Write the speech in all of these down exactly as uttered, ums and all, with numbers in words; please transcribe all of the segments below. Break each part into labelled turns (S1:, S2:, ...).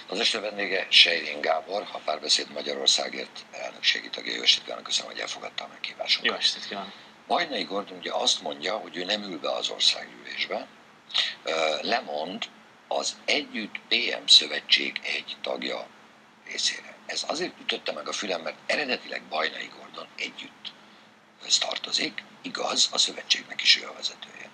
S1: Az este vendége Sejrén Gábor, a Párbeszéd Magyarországért elnökségi tagja. Jó estét kívánok, köszönöm, hogy elfogadta a meghívásunkat.
S2: Jó estét kívánok.
S1: Bajnai Gordon ugye azt mondja, hogy ő nem ül be az országgyűlésbe, lemond az Együtt pé em szövetség egy tagja részére. Ez azért ütötte meg a fülem, mert eredetileg Bajnai Gordon együtt tartozik, igaz, a szövetségnek is ő a vezetője.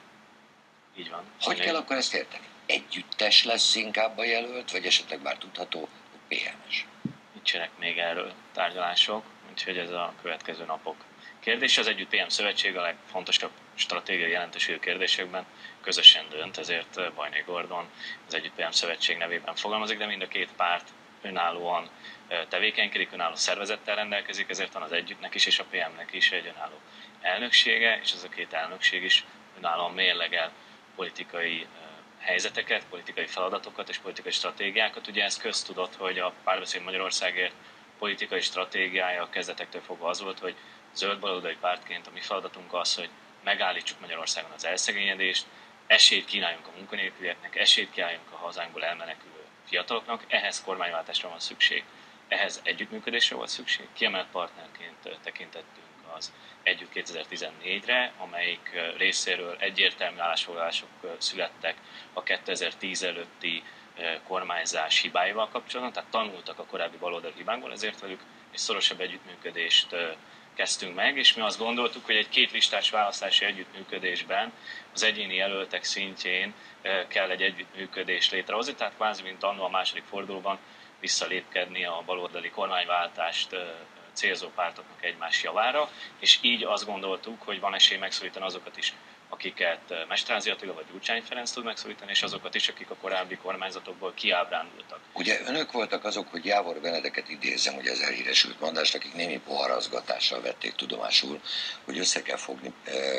S2: Így van.
S1: Hogy kell akkor ezt érteni? Együttes lesz inkább a jelölt, vagy esetleg már tudható, hogy pé em-es?
S2: Nincsenek még erről tárgyalások, úgyhogy ez a következő napok kérdés. Az Együtt pé em szövetség a legfontosabb stratégiai jelentőségű kérdésekben közösen dönt, ezért Bajnai Gordon az Együtt pé em szövetség nevében fogalmazik, de mind a két párt önállóan tevékenykedik, önálló szervezettel rendelkezik, ezért van az Együttnek is és a pé em-nek is egy önálló elnöksége, és ez a két elnökség is önállóan mérlegel politikai helyzeteket, politikai feladatokat és politikai stratégiákat. Ugye ez köztudott, hogy a Párbeszéd Magyarországért politikai stratégiája a kezdetektől fogva az volt, hogy zöld baloldali pártként a mi feladatunk az, hogy megállítsuk Magyarországon az elszegényedést, esélyt kínáljunk a munkanélkülieknek, esélyt kínáljunk a hazánkból elmenekülő fiataloknak, ehhez kormányváltásra van szükség, ehhez együttműködésre volt szükség, kiemelt partnerként tekintettünk az Együtt kétezer-tizennégyre, amelyik részéről egyértelmű állásfoglalások születtek a kétezer-tíz előtti kormányzás hibáival kapcsolatban, tehát tanultak a korábbi baloldali hibákból, ezért velük egy szorosabb együttműködést kezdtünk meg, és mi azt gondoltuk, hogy egy kétlistás választási együttműködésben az egyéni jelöltek szintjén kell egy együttműködést létrehozni, tehát kvázi, mint annó a második fordulóban visszalépkedni a baloldali kormányváltást célzó pártoknak egymás javára, és így azt gondoltuk, hogy van esély megszólítani azokat is, akiket Mesterházy Attila vagy Gyurcsány Ferenc tud megszólítani, és azokat is, akik a korábbi kormányzatokból kiábrándultak.
S1: Ugye önök voltak azok, hogy Jávor Benedeket idézem, hogy az elhíresült mondást, akik némi poharazgatással vették tudomásul, hogy össze kell fogni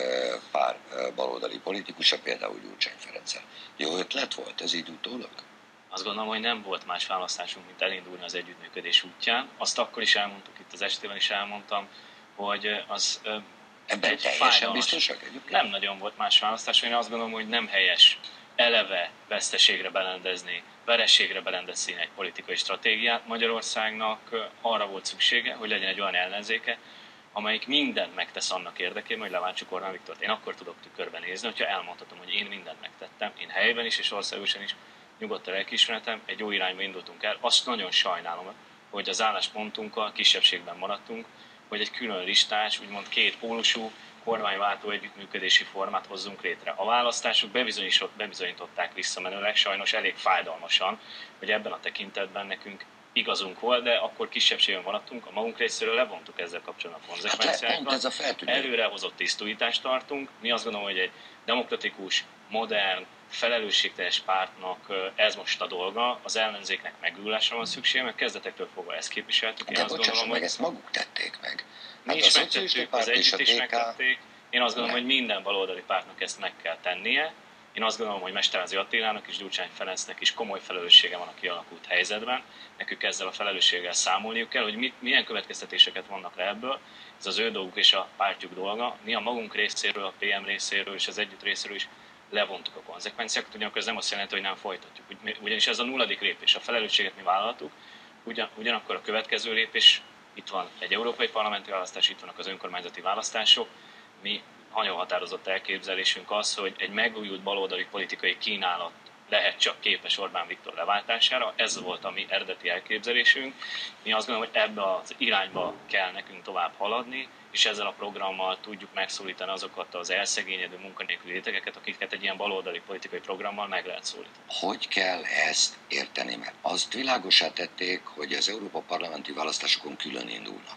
S1: pár baloldali politikusa, például Gyurcsány Ferenccel. Jó ötlet volt ez így utólag?
S2: Azt gondolom, hogy nem volt más választásunk, mint elindulni az együttműködés útján. Azt akkor is elmondtuk, itt az estében is elmondtam, hogy az
S1: ebben
S2: egy
S1: teljesen
S2: fájdalmas.
S1: Biztosak egyébként?
S2: Nem nagyon volt más választás, én azt gondolom, hogy nem helyes eleve veszteségre belendezni, vereségre belendezni egy politikai stratégiát. Magyarországnak arra volt szüksége, hogy legyen egy olyan ellenzéke, amelyik mindent megtesz annak érdekében, hogy leváltsuk Orbán Viktort. Én akkor tudok tükörben nézni, hogyha elmondhatom, hogy én mindent megtettem, én helyben is és országosan is, nyugodt a lelkiismeretem, egy jó irányba indultunk el. Azt nagyon sajnálom, hogy az álláspontunkkal kisebbségben maradtunk, hogy egy külön listás, úgymond két pólusú, kormányváltó együttműködési formát hozzunk létre. A választások bebizonyították visszamenőleg, sajnos elég fájdalmasan, hogy ebben a tekintetben nekünk igazunk volt, de akkor kisebbségben maradtunk, a magunk részéről levontuk ezzel kapcsolatban a konzekvenciákat.
S1: Hát
S2: előrehozott tisztújítást tartunk. Mi azt gondolom, hogy egy demokratikus, modern, felelősségteljes pártnak ez most a dolga, az ellenzéknek megújulásra van szüksége, mert kezdetektől fogva ezt képviseltük.
S1: De bocsássam meg, ezt maguk tették meg.
S2: Mi is megtettük, az Együtt is megtették. Én azt gondolom, hogy minden baloldali pártnak ezt meg kell tennie. Én azt gondolom, hogy Mesterházy Attilának és Gyurcsány Ferencnek is komoly felelőssége van a kialakult helyzetben. Nekük ezzel a felelősséggel számolniuk kell, hogy mit, milyen következtetéseket vannak le ebből. Ez az ő dolguk és a pártjuk dolga. Mi a magunk részéről, a pé em részéről és az Együtt részéről is levontuk a konzekvenciákat, ugyanakkor ez nem azt jelenti, hogy nem folytatjuk. Ugyanis ez a nulladik lépés, a felelősséget mi vállaltuk, ugyan, ugyanakkor a következő lépés, itt van egy európai parlamenti választás, itt vannak az önkormányzati választások, mi nagyon határozott elképzelésünk az, hogy egy megújult baloldali politikai kínálat lehet csak képes Orbán Viktor leváltására, ez volt a mi eredeti elképzelésünk. Mi azt gondolom, hogy ebbe az irányba kell nekünk tovább haladni, és ezzel a programmal tudjuk megszólítani azokat az elszegényedő munkanélküli rétegeket, akiket egy ilyen baloldali politikai programmal meg lehet szólítani.
S1: Hogy kell ezt érteni? Mert azt világossá tették, hogy az Európa parlamenti választásokon külön indulnak.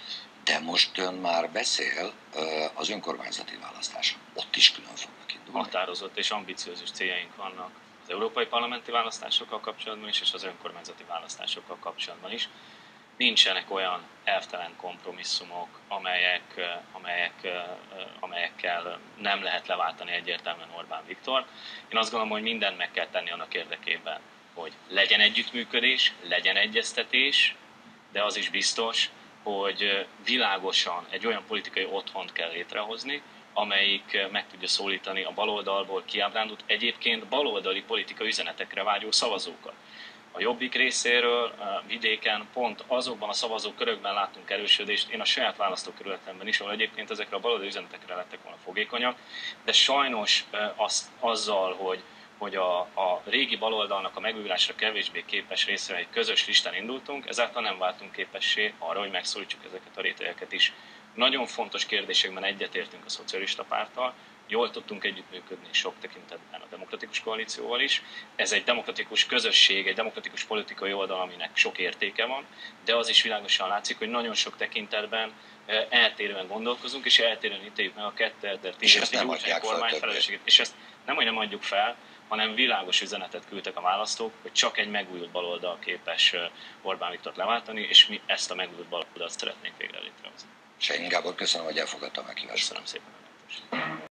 S1: De most ön már beszél az önkormányzati választáson. Ott is külön fognak indulni.
S2: Határozott és ambiciózus céljaink vannak az európai parlamenti választásokkal kapcsolatban is, és az önkormányzati választásokkal kapcsolatban is. Nincsenek olyan elvtelen kompromisszumok, amelyek, amelyek, amelyekkel nem lehet leváltani egyértelműen Orbán Viktor. Én azt gondolom, hogy mindent meg kell tenni annak érdekében, hogy legyen együttműködés, legyen egyeztetés, de az is biztos, hogy világosan egy olyan politikai otthont kell létrehozni, amelyik meg tudja szólítani a baloldalból kiábrándult, egyébként baloldali politikai üzenetekre vágyó szavazókat. A Jobbik részéről vidéken pont azokban a szavazókörökben láttunk erősödést, én a saját választókerületemben is, ahol egyébként ezekre a baloldali üzenetekre lettek volna fogékonyak, de sajnos az, azzal, hogy, hogy a, a régi baloldalnak a megújulásra kevésbé képes részre egy közös listán indultunk, ezáltal nem váltunk képessé arra, hogy megszólítsuk ezeket a rétegeket is. Nagyon fontos kérdésekben egyetértünk a szocialista párttal, jól tudtunk együttműködni sok tekintetben a demokratikus koalícióval is. Ez egy demokratikus közösség, egy demokratikus politikai oldal, aminek sok értéke van, de az is világosan látszik, hogy nagyon sok tekintetben eltérően gondolkozunk, és eltérően ítéljük meg a kétezer-tízes Gyurcsány kormány felelősségét. És ezt nem, hogy nem adjuk fel, hanem világos üzenetet küldtek a választók, hogy csak egy megújult baloldal képes Orbán Viktort leváltani, és mi ezt a megújult baloldat szeretnénk végre létrehozni.
S1: Schein Gábor, köszönöm, hogy elfogadta a meghívást.
S2: Köszönöm szépen.